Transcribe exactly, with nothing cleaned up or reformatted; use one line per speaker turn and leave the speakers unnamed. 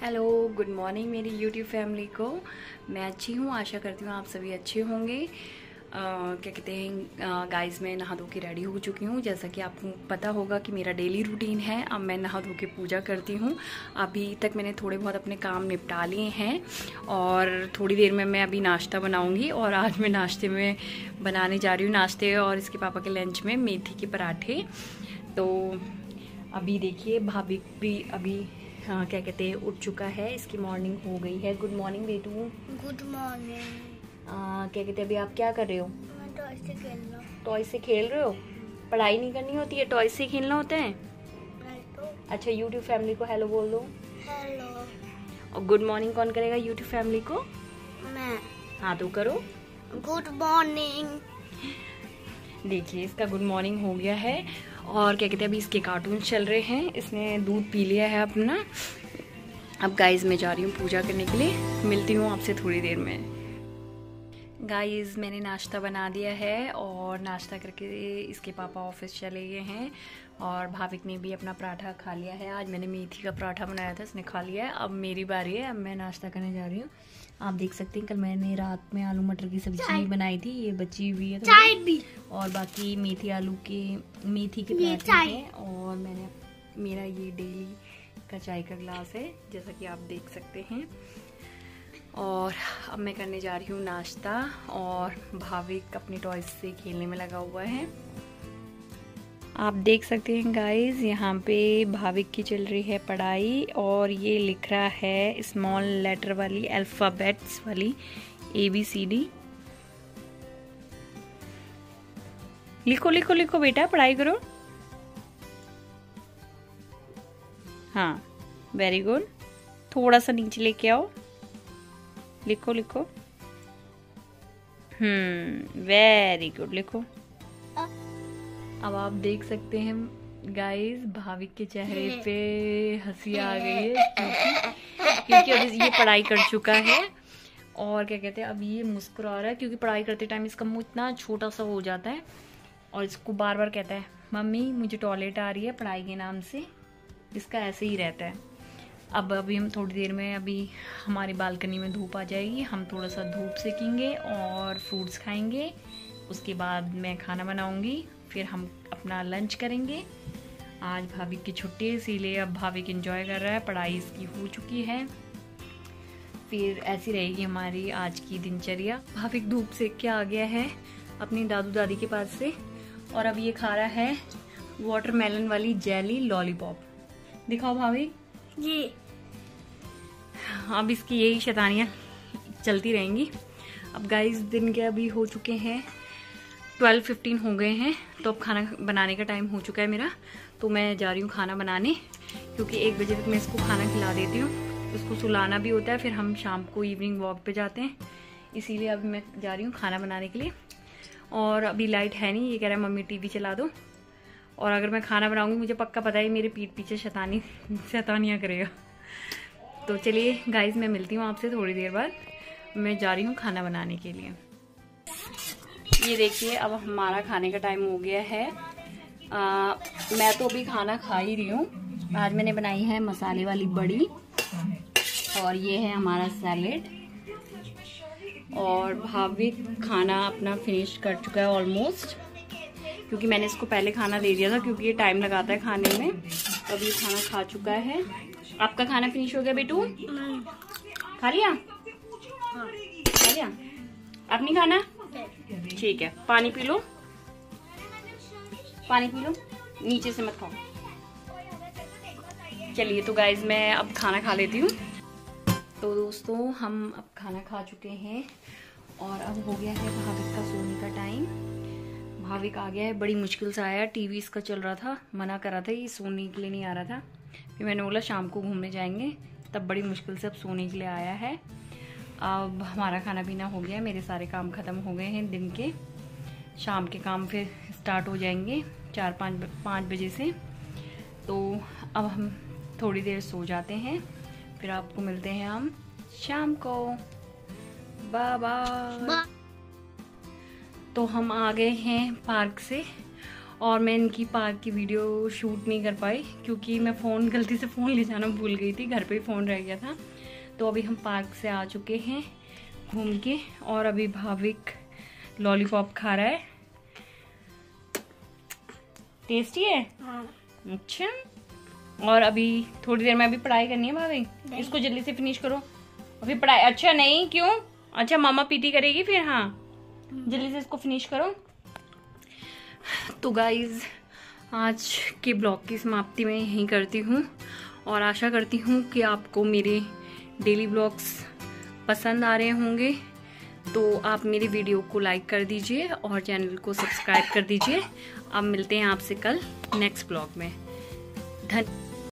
Hello, good morning मेरी YouTube family को। मैं अच्छी हूँ, आशा करती हूँ आप सभी अच्छे होंगे। uh, क्या कहते हैं गाइस, मैं नहा धो के रेडी हो चुकी हूँ। जैसा कि आपको पता होगा कि मेरा डेली रूटीन है। अब मैं नहा धो के पूजा करती हूँ। अभी तक मैंने थोड़े बहुत अपने काम निपटा लिए हैं और थोड़ी देर में मैं अभी नाश्ता बनाऊँगी। और आज मैं नाश्ते में बनाने जा रही हूँ, नाश्ते और इसके पापा के लंच में मेथी के पराठे। तो अभी देखिए भाभी भी अभी हाँ क्या कहते हैं उठ चुका है, इसकी मॉर्निंग हो गई है। गुड मॉर्निंग बेटू।
Good morning.
क्या कहते हैं अभी आप क्या कर रहे हो?
मैं टॉय से खेल रहा हूँ।
टॉय से खेल रहे हो? पढ़ाई नहीं करनी होती है, टॉय से खेलना होता है।
तो
अच्छा, यूट्यूब फैमिली को हेलो बोल दो।
हेलो।
और गुड मॉर्निंग कौन करेगा यूट्यूब फैमिली को?
मैं।
हाँ तो करो।
Good morning.
देखिए इसका गुड मॉर्निंग हो गया है। और क्या कहते हैं अभी इसके कार्टून चल रहे हैं। इसने दूध पी लिया है अपना। अब गाइज मैं जा रही हूँ पूजा करने के लिए। मिलती हूँ आपसे थोड़ी देर में। गाइज मैंने नाश्ता बना दिया है और नाश्ता करके इसके पापा ऑफिस चले गए हैं। और भाविक ने भी अपना पराठा खा लिया है। आज मैंने मेथी का पराठा बनाया था, इसने खा लिया है। अब मेरी बारी है, अब मैं नाश्ता करने जा रही हूँ। आप देख सकते हैं कल मैंने रात में आलू मटर की सब्जी बनाई थी, ये बची हुई है
चाय भी।
और बाकी मेथी आलू के मेथी के पराठे हैं। और मैंने मेरा ये डेली का चाय का ग्लास है, जैसा कि आप देख सकते हैं। और अब मैं करने जा रही हूँ नाश्ता और भाविक अपनी टॉयज से खेलने में लगा हुआ है। आप देख सकते हैं गाइज, यहाँ पे भाविक की चल रही है पढ़ाई और ये लिख रहा है स्मॉल लेटर वाली अल्फाबेट्स वाली ए बी सी डी। लिखो लिखो लिखो बेटा, पढ़ाई करो। हाँ वेरी गुड। थोड़ा सा नीचे लेके आओ, लिखो लिखो। हम्म वेरी गुड, लिखो। अब आप देख सकते हैं गाइस, भाविक के चेहरे पे हंसी आ गई है क्योंकि क्योंकि अब ये पढ़ाई कर चुका है। और क्या कहते हैं अब ये मुस्कुरा रहा है क्योंकि पढ़ाई करते टाइम इसका मुंह इतना छोटा सा हो जाता है और इसको बार बार कहता है मम्मी मुझे टॉयलेट आ रही है पढ़ाई के नाम से। इसका ऐसे ही रहता है। अब अभी हम थोड़ी देर में अभी हमारी बालकनी में धूप आ जाएगी, हम थोड़ा सा धूप सेकेंगे और फ्रूट्स खाएंगे। उसके बाद मैं खाना बनाऊंगी, फिर हम अपना लंच करेंगे। आज भाविक की छुट्टी है, इसीलिए अब भाविक एंजॉय कर रहा है, पढ़ाई इसकी हो चुकी है। फिर ऐसी रहेगी हमारी आज की दिनचर्या। भाविक धूप सेक के आ गया है अपनी दादू दादी के पास से और अब ये खा रहा है वाटरमेलन वाली जेली लॉलीपॉप। दिखाओ भाविक
जी।
अब इसकी यही शैतानियाँ चलती रहेंगी। अब गाइस दिन के अभी हो चुके हैं ट्वेल्व फिफ्टीन हो गए हैं, तो अब खाना बनाने का टाइम हो चुका है मेरा। तो मैं जा रही हूँ खाना बनाने क्योंकि एक बजे तक मैं इसको खाना खिला देती हूँ। इसको सुलाना भी होता है, फिर हम शाम को इवनिंग वॉक पे जाते हैं, इसीलिए अभी मैं जा रही हूँ खाना बनाने के लिए। और अभी लाइट है नहीं, ये कह रहा है मम्मी टीवी चला दो। और अगर मैं खाना बनाऊँगी मुझे पक्का पता है मेरे पीठ पीछे शैतानी शैतानियाँ करेगा। तो चलिए गाइज मैं मिलती हूँ आपसे थोड़ी देर बाद। मैं जा रही हूँ खाना बनाने के लिए। ये देखिए अब हमारा खाने का टाइम हो गया है। आ, मैं तो अभी खाना खा ही रही हूँ। आज मैंने बनाई है मसाले वाली बड़ी और ये है हमारा सैलेड। और भाविक खाना अपना फिनिश कर चुका है ऑलमोस्ट, क्योंकि मैंने इसको पहले खाना दे दिया था क्योंकि ये टाइम लगाता है खाने में। तो अभी खाना खा चुका है। आपका खाना फिनिश हो गया बेटू? खा लिया? खा लिया? आप नहीं खाना? ठीक है, पानी पी लो, पानी पी लो, नीचे से मत खाओ। चलिए तो गाइज मैं अब खाना खा लेती हूँ। तो दोस्तों हम अब खाना खा चुके हैं और अब हो गया है भाविक का सोने का टाइम। भाविक आ गया है, बड़ी मुश्किल से आया। टीवी इसका चल रहा था, मना करा था ये सोने के लिए नहीं आ रहा था। फिर मैंने बोला शाम को घूमने जाएंगे, तब बड़ी मुश्किल से अब सोने के लिए आया है। अब हमारा खाना पीना हो गया है, मेरे सारे काम ख़त्म हो गए हैं दिन के। शाम के काम फिर स्टार्ट हो जाएंगे चार पाँच पाँच बजे से। तो अब हम थोड़ी देर सो जाते हैं, फिर आपको मिलते हैं हम शाम को। Bye bye. तो हम आ गए हैं पार्क से और मैं इनकी पार्क की वीडियो शूट नहीं कर पाई क्योंकि मैं फ़ोन गलती से फ़ोन ले जाना भूल गई थी, घर पे ही फ़ोन रह गया था। तो अभी हम पार्क से आ चुके हैं घूम के, और अभी भाविक लॉलीपॉप खा रहा है। टेस्टी है?
हाँ।
अच्छा, और अभी थोड़ी देर में अभी पढ़ाई करनी है भाभी, इसको जल्दी से फिनिश करो अभी पढ़ाई। अच्छा नहीं, क्यों? अच्छा मामा पीटी करेगी फिर। हाँ जल्दी से इसको फिनिश करो। तो गाइज आज के ब्लॉग की समाप्ति मैं यहीं करती हूँ, और आशा करती हूँ कि आपको मेरे डेली ब्लॉग्स पसंद आ रहे होंगे। तो आप मेरी वीडियो को लाइक कर दीजिए और चैनल को सब्सक्राइब कर दीजिए। अब मिलते हैं आपसे कल नेक्स्ट ब्लॉग में। धन्यवाद।